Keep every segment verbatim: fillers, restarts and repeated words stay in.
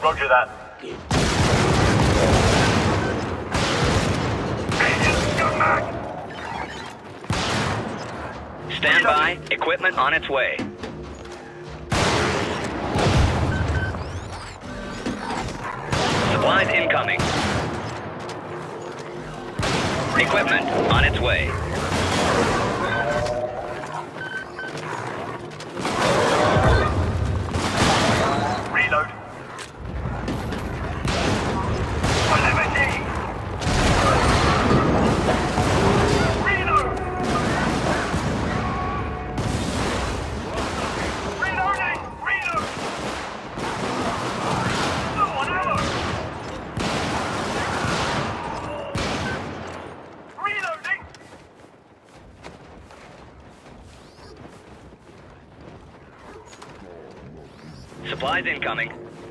Roger that. Stand by. Equipment on its way. Supplies incoming. Equipment on its way. Reload. Supplies incoming.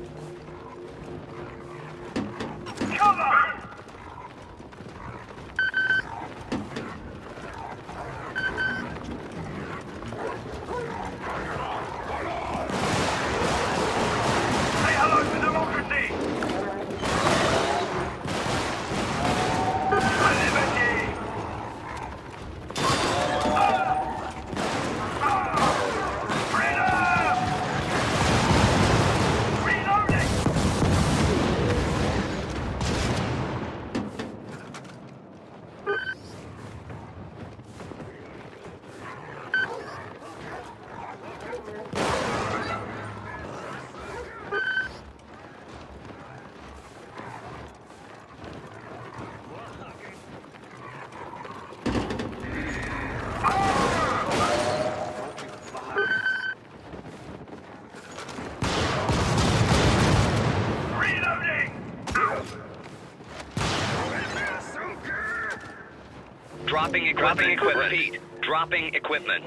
Cover! Say hello to democracy! Liberty! Dropping, dropping equipment. Repeat. Dropping equipment.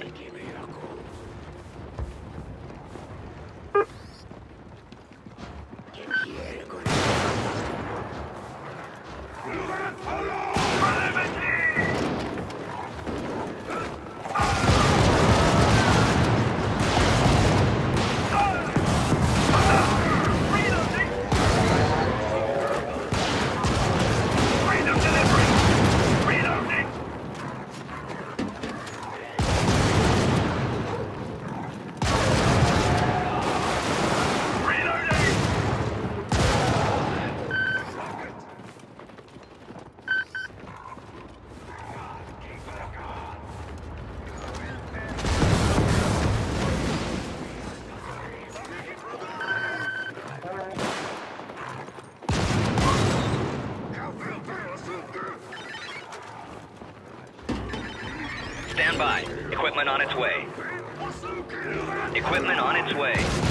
Stand by. Equipment on its way. Equipment on its way.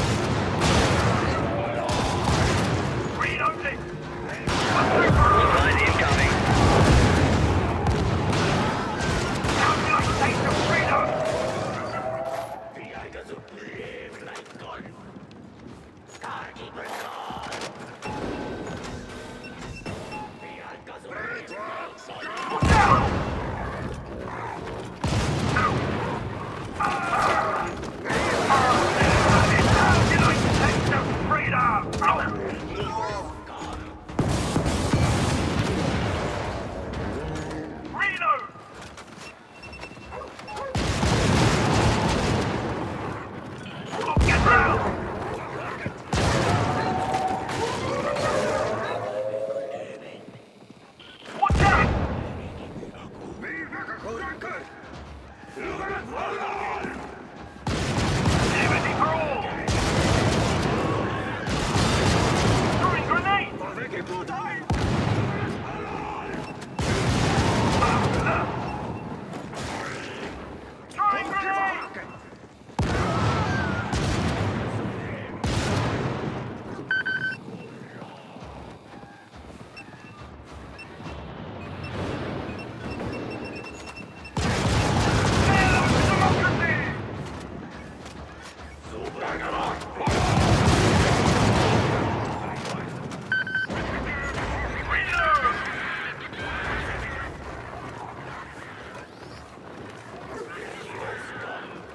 Reloading! Supplies incoming. Take the freedom!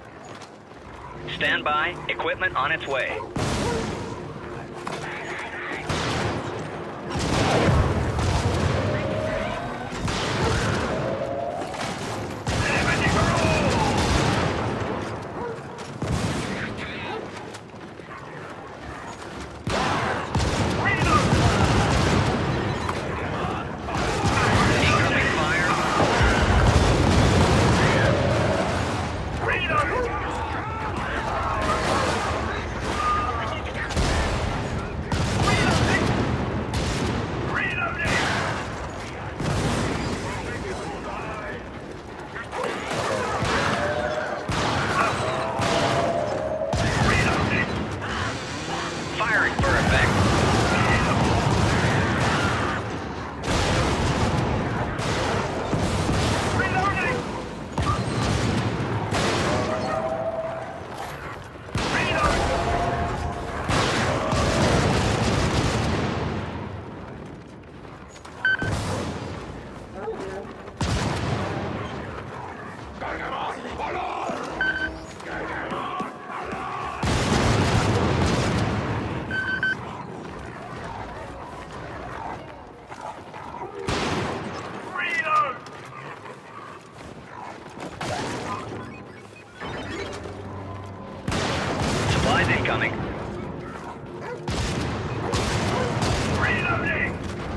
Stand by. Equipment on its way. incoming. Reloading!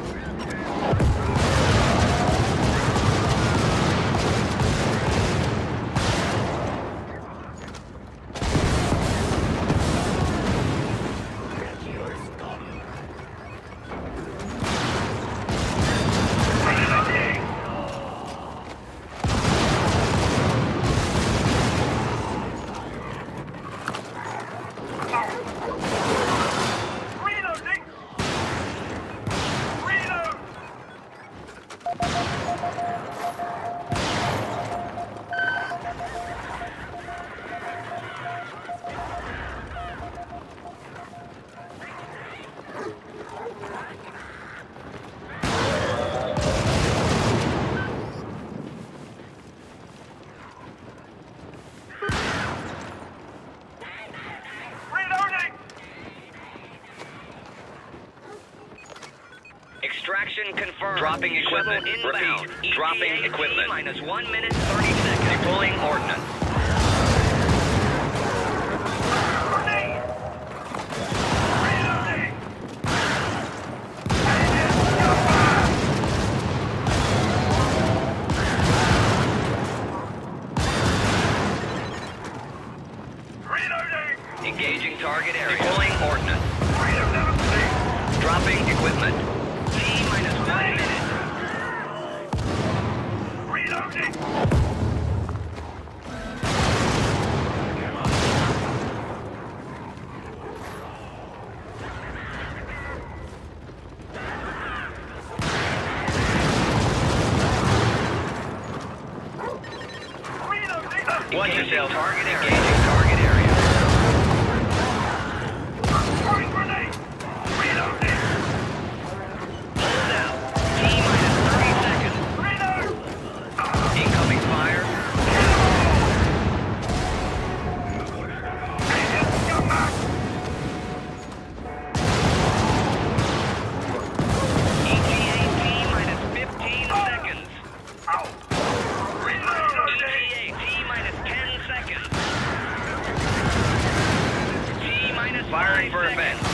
Extraction confirmed. Dropping equipment. Repeat. Dropping equipment. Minus one minute, thirty seconds. Deploying ordnance. Reloading! Engaging target area. Deploying ordnance. Dropping equipment. T minus one minute. Reloading! Watch yourself. Target area. Engaging target area. Throwing grenade! Reloading! Hold out. T minus thirty seconds. Reload! Incoming fire. E T A T minus fifteen seconds. Ow! Reload! E T A T minus ten seconds. T minus firing for event.